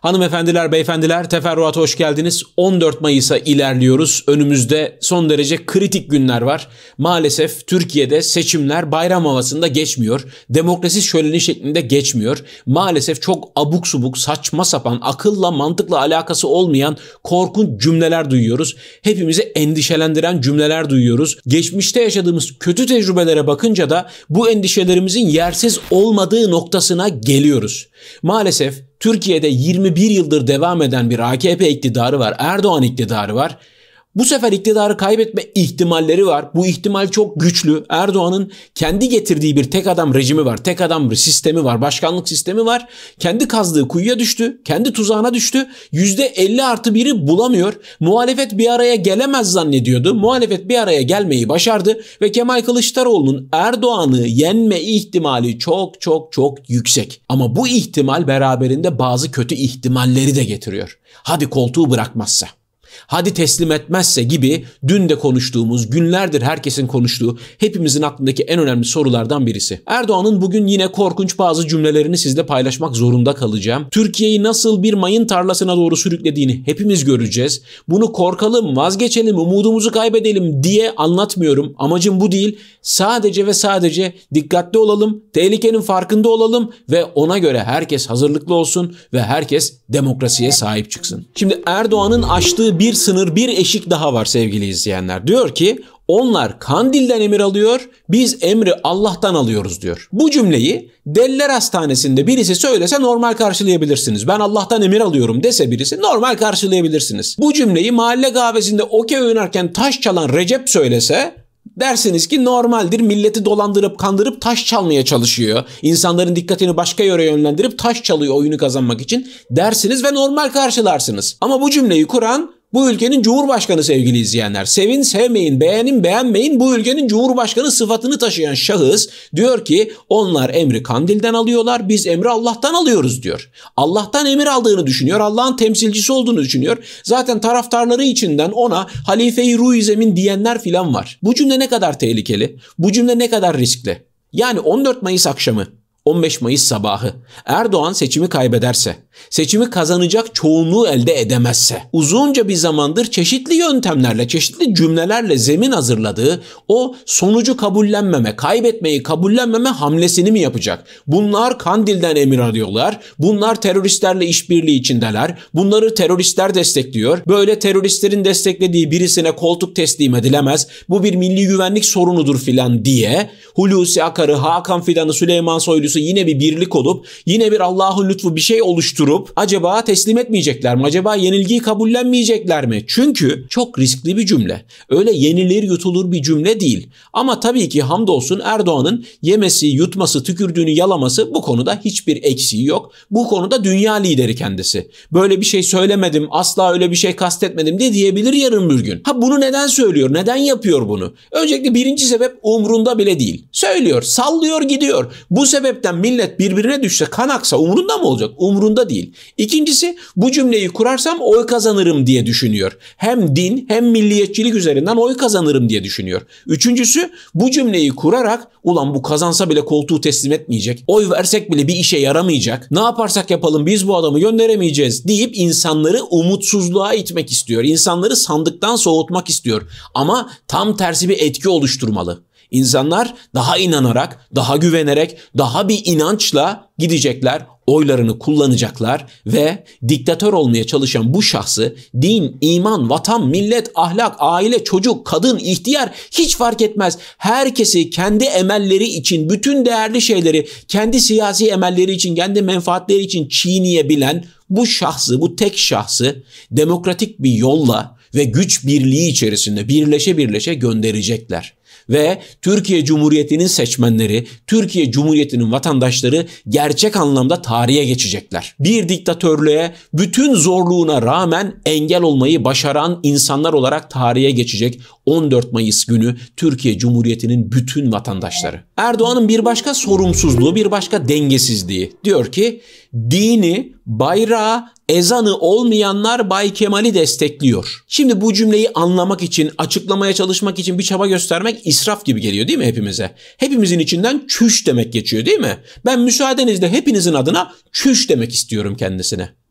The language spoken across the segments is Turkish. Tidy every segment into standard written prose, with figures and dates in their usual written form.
Hanımefendiler, beyefendiler, teferruata hoş geldiniz. 14 Mayıs'a ilerliyoruz. Önümüzde son derece kritik günler var. Maalesef Türkiye'de seçimler bayram havasında geçmiyor. Demokrasi şöleni şeklinde geçmiyor. Maalesef çok abuk subuk, saçma sapan, akılla mantıkla alakası olmayan korkunç cümleler duyuyoruz. Hepimizi endişelendiren cümleler duyuyoruz. Geçmişte yaşadığımız kötü tecrübelere bakınca da bu endişelerimizin yersiz olmadığı noktasına geliyoruz. Maalesef Türkiye'de 21 yıldır devam eden bir AKP iktidarı var, Erdoğan iktidarı var. Bu sefer iktidarı kaybetme ihtimalleri var. Bu ihtimal çok güçlü. Erdoğan'ın kendi getirdiği bir tek adam rejimi var. Tek adam sistemi var. Başkanlık sistemi var. Kendi kazdığı kuyuya düştü. Kendi tuzağına düştü. %50+1'i bulamıyor. Muhalefet bir araya gelemez zannediyordu. Muhalefet bir araya gelmeyi başardı. Ve Kemal Kılıçdaroğlu'nun Erdoğan'ı yenme ihtimali çok yüksek. Ama bu ihtimal beraberinde bazı kötü ihtimalleri de getiriyor. Hadi koltuğu bırakmazsa, hadi teslim etmezse gibi dün de konuştuğumuz, günlerdir herkesin konuştuğu, hepimizin aklındaki en önemli sorulardan birisi. Erdoğan'ın bugün yine korkunç bazı cümlelerini sizle paylaşmak zorunda kalacağım. Türkiye'yi nasıl bir mayın tarlasına doğru sürüklediğini hepimiz göreceğiz. Bunu korkalım, vazgeçelim, umudumuzu kaybedelim diye anlatmıyorum. Amacım bu değil. Sadece ve sadece dikkatli olalım, tehlikenin farkında olalım ve ona göre herkes hazırlıklı olsun ve herkes demokrasiye sahip çıksın. Şimdi Erdoğan'ın açtığı bir sınır, bir eşik daha var sevgili izleyenler. Diyor ki onlar Kandil'den emir alıyor, biz emri Allah'tan alıyoruz diyor. Bu cümleyi Deliler Hastanesi'nde birisi söylese normal karşılayabilirsiniz. Ben Allah'tan emir alıyorum dese birisi normal karşılayabilirsiniz. Bu cümleyi mahalle kahvesinde okey oynarken taş çalan Recep söylese dersiniz ki normaldir, milleti dolandırıp kandırıp taş çalmaya çalışıyor. İnsanların dikkatini başka yöre yönlendirip taş çalıyor oyunu kazanmak için dersiniz ve normal karşılarsınız. Ama bu cümleyi kuran bu ülkenin Cumhurbaşkanı sevgili izleyenler. Sevin sevmeyin, beğenin beğenmeyin, bu ülkenin Cumhurbaşkanı sıfatını taşıyan şahıs diyor ki onlar emri Kandil'den alıyorlar, biz emri Allah'tan alıyoruz diyor. Allah'tan emir aldığını düşünüyor, Allah'ın temsilcisi olduğunu düşünüyor. Zaten taraftarları içinden ona Halife-i Ruhizemin diyenler filan var. Bu cümle ne kadar tehlikeli, bu cümle ne kadar riskli. Yani 14 Mayıs akşamı, 15 Mayıs sabahı Erdoğan seçimi kaybederse, seçimi kazanacak çoğunluğu elde edemezse, uzunca bir zamandır çeşitli yöntemlerle, çeşitli cümlelerle zemin hazırladığı o sonucu kabullenmeme, kaybetmeyi kabullenmeme hamlesini mi yapacak? Bunlar Kandil'den emir alıyorlar, bunlar teröristlerle işbirliği içindeler, bunları teröristler destekliyor, böyle teröristlerin desteklediği birisine koltuk teslim edilemez, bu bir milli güvenlik sorunudur filan diye Hulusi Akar'ı, Hakan Fidan'ı, Süleyman Soylu'su yine bir birlik olup, yine bir Allah'ın lütfu bir şey oluşturup acaba teslim etmeyecekler mi? Acaba yenilgiyi kabullenmeyecekler mi? Çünkü çok riskli bir cümle. Öyle yenilir yutulur bir cümle değil. Ama tabii ki hamdolsun Erdoğan'ın yemesi, yutması, tükürdüğünü yalaması bu konuda hiçbir eksiği yok. Bu konuda dünya lideri kendisi. Böyle bir şey söylemedim, asla öyle bir şey kastetmedim de diyebilir yarın bir gün. Ha bunu neden söylüyor? Neden yapıyor bunu? Öncelikle birinci sebep umrunda bile değil. Söylüyor, sallıyor gidiyor. Bu sebepten millet birbirine düşse, kan aksa umrunda mı olacak? Umrunda değil. İkincisi bu cümleyi kurarsam oy kazanırım diye düşünüyor. Hem din hem milliyetçilik üzerinden oy kazanırım diye düşünüyor. Üçüncüsü bu cümleyi kurarak ulan bu kazansa bile koltuğu teslim etmeyecek. Oy versek bile bir işe yaramayacak. Ne yaparsak yapalım biz bu adamı gönderemeyeceğiz deyip insanları umutsuzluğa itmek istiyor. İnsanları sandıktan soğutmak istiyor. Ama tam tersi bir etki oluşturmalı. İnsanlar daha inanarak, daha güvenerek, daha bir inançla gidecekler, oylarını kullanacaklar ve diktatör olmaya çalışan bu şahsı din, iman, vatan, millet, ahlak, aile, çocuk, kadın, ihtiyar hiç fark etmez. Herkesi kendi emelleri için, bütün değerli şeyleri kendi siyasi emelleri için, kendi menfaatleri için çiğneyebilen bu şahsı, bu tek şahsı demokratik bir yolla ve güç birliği içerisinde birleşe gönderecekler. Ve Türkiye Cumhuriyeti'nin seçmenleri, Türkiye Cumhuriyeti'nin vatandaşları gerçek anlamda tarihe geçecekler. Bir diktatörlüğe bütün zorluğuna rağmen engel olmayı başaran insanlar olarak tarihe geçecek 14 Mayıs günü Türkiye Cumhuriyeti'nin bütün vatandaşları. Erdoğan'ın bir başka sorumsuzluğu, bir başka dengesizliği. Diyor ki dini, bayrağı, ezanı olmayanlar Bay Kemal'i destekliyor. Şimdi bu cümleyi anlamak için, açıklamaya çalışmak için bir çaba göstermek israf gibi geliyor değil mi hepimize? Hepimizin içinden çüş demek geçiyor değil mi? Ben müsaadenizle hepinizin adına çüş demek istiyorum kendisine.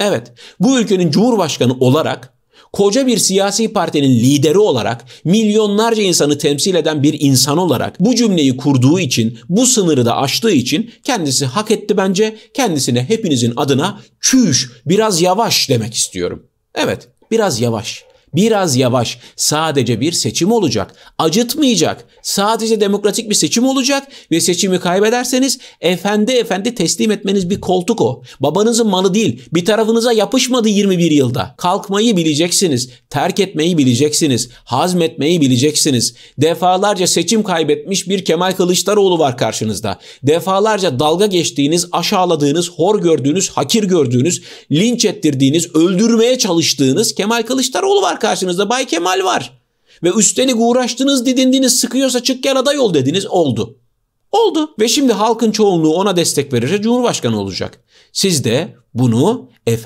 Evet, bu ülkenin cumhurbaşkanı olarak, koca bir siyasi partinin lideri olarak, milyonlarca insanı temsil eden bir insan olarak bu cümleyi kurduğu için, bu sınırı da aştığı için kendisi hak etti bence. Kendisine hepinizin adına çüş, biraz yavaş demek istiyorum. Evet, biraz yavaş. Biraz yavaş. Sadece bir seçim olacak. Acıtmayacak. Sadece demokratik bir seçim olacak ve seçimi kaybederseniz efendi teslim etmeniz bir koltuk o. Babanızın malı değil. Bir tarafınıza yapışmadı 21 yılda. Kalkmayı bileceksiniz. Terk etmeyi bileceksiniz. Hazmetmeyi bileceksiniz. Defalarca seçim kaybetmiş bir Kemal Kılıçdaroğlu var karşınızda. Defalarca dalga geçtiğiniz, aşağıladığınız, hor gördüğünüz, hakir gördüğünüz, linç ettirdiğiniz, öldürmeye çalıştığınız Kemal Kılıçdaroğlu var karşınızda. Bay Kemal var. Ve üstelik uğraştınız, didindiniz, sıkıyorsa çık gel aday ol dediniz. Oldu. Oldu. Ve şimdi halkın çoğunluğu ona destek verirse Cumhurbaşkanı olacak. Siz de bunu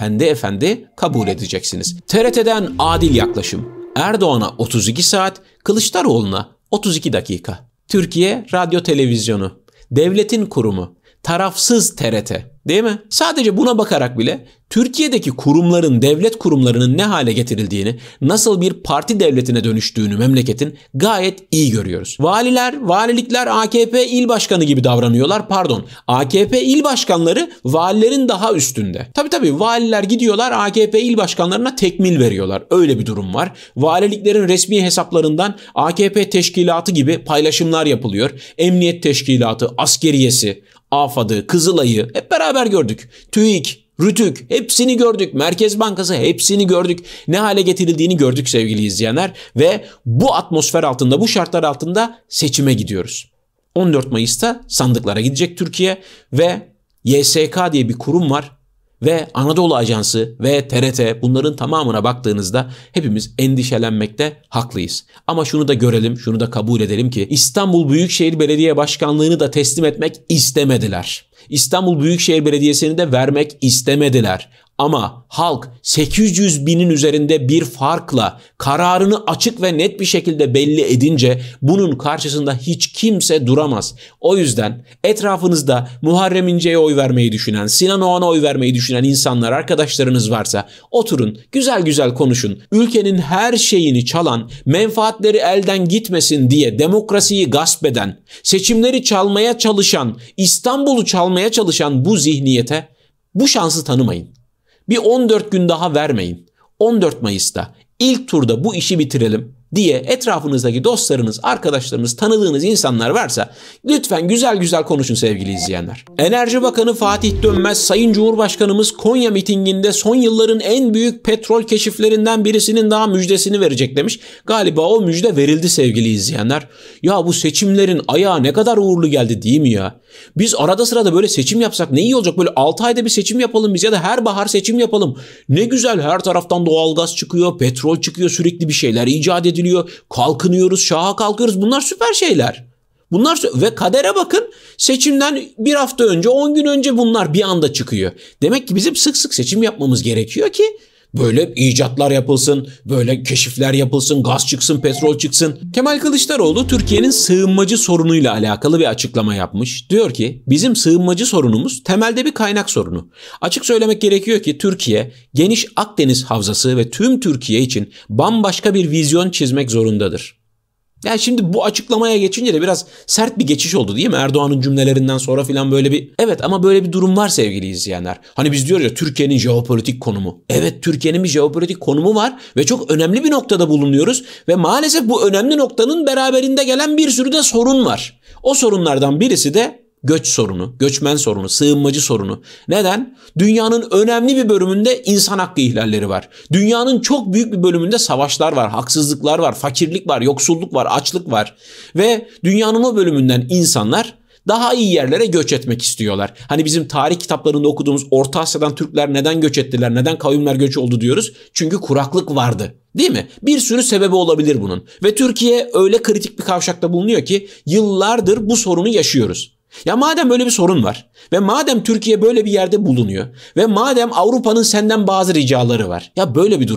efendi kabul edeceksiniz. TRT'den adil yaklaşım. Erdoğan'a 32 saat, Kılıçdaroğlu'na 32 dakika. Türkiye Radyo Televizyonu, devletin kurumu, tarafsız TRT, değil mi? Sadece buna bakarak bile Türkiye'deki kurumların, devlet kurumlarının ne hale getirildiğini, nasıl bir parti devletine dönüştüğünü memleketin gayet iyi görüyoruz. Valilikler AKP il başkanı gibi davranıyorlar. Pardon, AKP il başkanları valilerin daha üstünde. Tabii valiler gidiyorlar AKP il başkanlarına tekmil veriyorlar. Öyle bir durum var. Valiliklerin resmi hesaplarından AKP teşkilatı gibi paylaşımlar yapılıyor. Emniyet teşkilatı, askeriyesi, AFAD'ı, Kızılay'ı hep beraber gördük. TÜİK, RÜTÜK hepsini gördük. Merkez Bankası hepsini gördük. Ne hale getirildiğini gördük sevgili izleyenler. Ve bu atmosfer altında, bu şartlar altında seçime gidiyoruz. 14 Mayıs'ta sandıklara gidecek Türkiye ve YSK diye bir kurum var. Ve Anadolu Ajansı ve TRT, bunların tamamına baktığınızda hepimiz endişelenmekte haklıyız. Ama şunu da görelim, şunu da kabul edelim ki İstanbul Büyükşehir Belediye Başkanlığı'nı da teslim etmek istemediler. İstanbul Büyükşehir Belediyesi'ni de vermek istemediler. Ama halk 800 binin üzerinde bir farkla kararını açık ve net bir şekilde belli edince bunun karşısında hiç kimse duramaz. O yüzden etrafınızda Muharrem İnce'ye oy vermeyi düşünen, Sinan Oğan'a oy vermeyi düşünen insanlar, arkadaşlarınız varsa oturun, güzel konuşun. Ülkenin her şeyini çalan, menfaatleri elden gitmesin diye demokrasiyi gasp eden, seçimleri çalmaya çalışan, İstanbul'u çalmaya çalışan bu zihniyete bu şansı tanımayın. Bir 14 gün daha vermeyin. 14 Mayıs'ta ilk turda bu işi bitirelim diye etrafınızdaki dostlarınız, arkadaşlarınız, tanıdığınız insanlar varsa lütfen güzel konuşun sevgili izleyenler. Enerji Bakanı Fatih Dönmez, Sayın Cumhurbaşkanımız Konya mitinginde son yılların en büyük petrol keşiflerinden birisinin daha müjdesini verecek demiş. Galiba o müjde verildi sevgili izleyenler. Ya bu seçimlerin ayağı ne kadar uğurlu geldi değil mi ya? Biz arada sırada böyle seçim yapsak ne iyi olacak? Böyle 6 ayda bir seçim yapalım biz ya da her bahar seçim yapalım. Ne güzel, her taraftan doğalgaz çıkıyor, petrol çıkıyor, sürekli bir şeyler icat ediliyor. Kalkınıyoruz, şaha kalkıyoruz. Bunlar süper şeyler. Ve kadere bakın, seçimden bir hafta önce, 10 gün önce bunlar bir anda çıkıyor. Demek ki bizim sık sık seçim yapmamız gerekiyor ki böyle icatlar yapılsın, böyle keşifler yapılsın, gaz çıksın, petrol çıksın. Kemal Kılıçdaroğlu Türkiye'nin sığınmacı sorunuyla alakalı bir açıklama yapmış. Diyor ki bizim sığınmacı sorunumuz temelde bir kaynak sorunu. Açık söylemek gerekiyor ki Türkiye geniş Akdeniz havzası ve tüm Türkiye için bambaşka bir vizyon çizmek zorundadır. Yani şimdi bu açıklamaya geçince de biraz sert bir geçiş oldu değil mi? Erdoğan'ın cümlelerinden sonra filan böyle bir... Evet, ama böyle bir durum var sevgili izleyenler. Hani biz diyoruz ya Türkiye'nin jeopolitik konumu. Evet, Türkiye'nin bir jeopolitik konumu var ve çok önemli bir noktada bulunuyoruz. Ve maalesef bu önemli noktanın beraberinde gelen bir sürü de sorun var. O sorunlardan birisi de göç sorunu, göçmen sorunu, sığınmacı sorunu. Neden? Dünyanın önemli bir bölümünde insan hakkı ihlalleri var. Dünyanın çok büyük bir bölümünde savaşlar var, haksızlıklar var, fakirlik var, yoksulluk var, açlık var. Ve dünyanın o bölümünden insanlar daha iyi yerlere göç etmek istiyorlar. Hani bizim tarih kitaplarında okuduğumuz Orta Asya'dan Türkler neden göç ettiler, neden kavimler göç oldu diyoruz? Çünkü kuraklık vardı. Değil mi? Bir sürü sebebi olabilir bunun. Ve Türkiye öyle kritik bir kavşakta bulunuyor ki yıllardır bu sorunu yaşıyoruz. Ya madem böyle bir sorun var ve madem Türkiye böyle bir yerde bulunuyor ve madem Avrupa'nın senden bazı ricaları var. Ya böyle bir durumda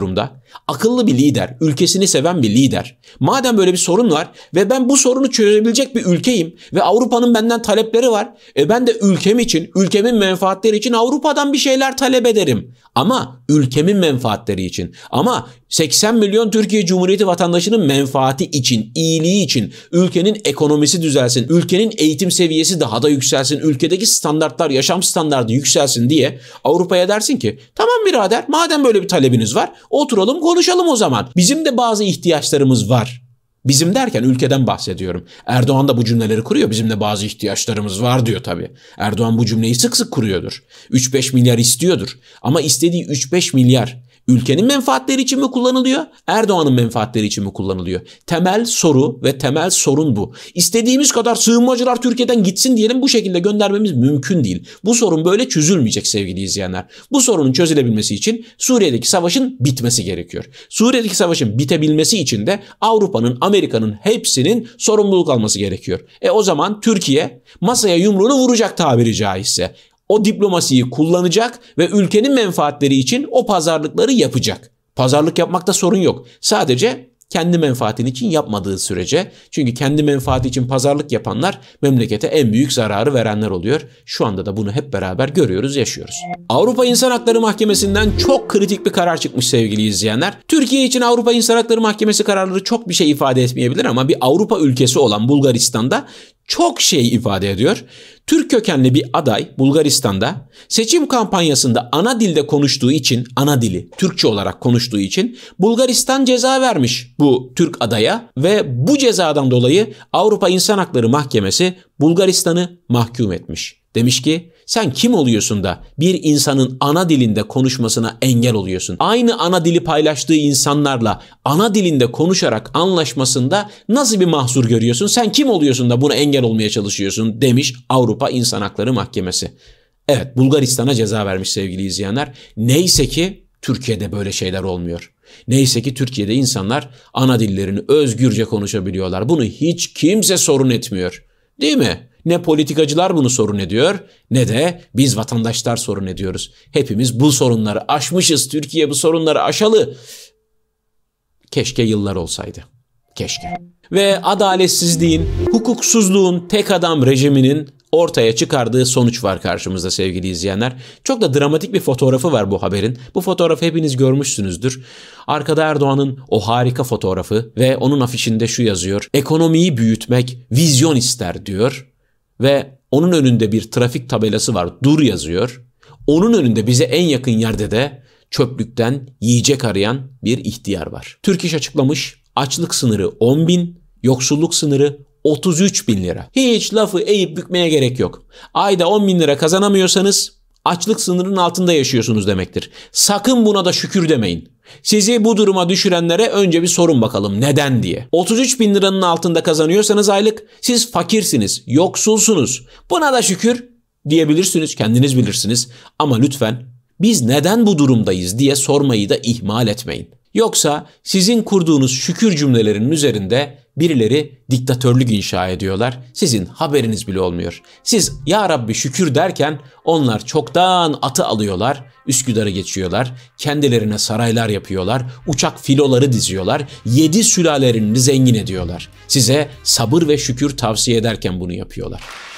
Akıllı bir lider, ülkesini seven bir lider. Madem böyle bir sorun var ve ben bu sorunu çözebilecek bir ülkeyim ve Avrupa'nın benden talepleri var. Ben de ülkem için, ülkemin menfaatleri için Avrupa'dan bir şeyler talep ederim. Ama ülkemin menfaatleri için. Ama 80 milyon Türkiye Cumhuriyeti vatandaşının menfaati için, iyiliği için, ülkenin ekonomisi düzelsin, ülkenin eğitim seviyesi daha da yükselsin, ülkedeki standartlar, yaşam standartı yükselsin diye Avrupa'ya dersin ki tamam birader, madem böyle bir talebiniz var, oturalım konuşalım o zaman. Bizim de bazı ihtiyaçlarımız var. Bizim derken ülkeden bahsediyorum. Erdoğan da bu cümleleri kuruyor. Bizim de bazı ihtiyaçlarımız var diyor tabii. Erdoğan bu cümleyi sık sık kuruyordur. 3-5 milyar istiyordur. Ama istediği 3-5 milyar ülkenin menfaatleri için mi kullanılıyor? Erdoğan'ın menfaatleri için mi kullanılıyor? Temel soru ve temel sorun bu. İstediğimiz kadar sığınmacılar Türkiye'den gitsin diyelim, bu şekilde göndermemiz mümkün değil. Bu sorun böyle çözülmeyecek sevgili izleyenler. Bu sorunun çözülebilmesi için Suriye'deki savaşın bitmesi gerekiyor. Suriye'deki savaşın bitebilmesi için de Avrupa'nın, Amerika'nın hepsinin sorumluluk alması gerekiyor. O zaman Türkiye masaya yumruğunu vuracak tabiri caizse. O diplomasiyi kullanacak ve ülkenin menfaatleri için o pazarlıkları yapacak. Pazarlık yapmakta sorun yok. Sadece kendi menfaatin için yapmadığı sürece. Çünkü kendi menfaati için pazarlık yapanlar memlekete en büyük zararı verenler oluyor. Şu anda da bunu hep beraber görüyoruz, yaşıyoruz. Avrupa İnsan Hakları Mahkemesi'nden çok kritik bir karar çıkmış sevgili izleyenler. Türkiye için Avrupa İnsan Hakları Mahkemesi kararları çok bir şey ifade etmeyebilir ama bir Avrupa ülkesi olan Bulgaristan'da çok şey ifade ediyor. Türk kökenli bir aday Bulgaristan'da seçim kampanyasında ana dilde konuştuğu için, ana dili Türkçe olarak konuştuğu için Bulgaristan ceza vermiş bu Türk adaya ve bu cezadan dolayı Avrupa İnsan Hakları Mahkemesi Bulgaristan'ı mahkum etmiş. Demiş ki sen kim oluyorsun da bir insanın ana dilinde konuşmasına engel oluyorsun? Aynı ana dili paylaştığı insanlarla ana dilinde konuşarak anlaşmasında nasıl bir mahsur görüyorsun? Sen kim oluyorsun da buna engel olmaya çalışıyorsun demiş Avrupa İnsan Hakları Mahkemesi. Evet, Bulgaristan'a ceza vermiş sevgili izleyenler. Neyse ki Türkiye'de böyle şeyler olmuyor. Neyse ki Türkiye'de insanlar ana dillerini özgürce konuşabiliyorlar. Bunu hiç kimse sorun etmiyor. Değil mi? Ne politikacılar bunu sorun ediyor ne de biz vatandaşlar sorun ediyoruz. Hepimiz bu sorunları aşmışız. Türkiye bu sorunları aşalı. Keşke yıllar olsaydı. Keşke. Ve adaletsizliğin, hukuksuzluğun, tek adam rejiminin ortaya çıkardığı sonuç var karşımızda sevgili izleyenler. Çok da dramatik bir fotoğrafı var bu haberin. Bu fotoğrafı hepiniz görmüşsünüzdür. Arkada Erdoğan'ın o harika fotoğrafı ve onun afişinde şu yazıyor. Ekonomiyi büyütmek vizyon ister diyor. Ve onun önünde bir trafik tabelası var. Dur yazıyor. Onun önünde bize en yakın yerde de çöplükten yiyecek arayan bir ihtiyar var. Türk İş açıklamış. Açlık sınırı 10.000, yoksulluk sınırı 33.000 lira. Hiç lafı eğip bükmeye gerek yok. Ayda 10.000 lira kazanamıyorsanız açlık sınırının altında yaşıyorsunuz demektir. Sakın buna da şükür demeyin. Sizi bu duruma düşürenlere önce bir sorun bakalım neden diye. 33.000 liranın altında kazanıyorsanız aylık siz fakirsiniz, yoksulsunuz. Buna da şükür diyebilirsiniz, kendiniz bilirsiniz. Ama lütfen biz neden bu durumdayız diye sormayı da ihmal etmeyin. Yoksa sizin kurduğunuz şükür cümlelerinin üzerinde birileri diktatörlük inşa ediyorlar. Sizin haberiniz bile olmuyor. Siz ya Rabbi şükür derken onlar çoktan atı alıyorlar, Üsküdar'ı geçiyorlar, kendilerine saraylar yapıyorlar, uçak filoları diziyorlar, 7 sülalelerini zengin ediyorlar. Size sabır ve şükür tavsiye ederken bunu yapıyorlar.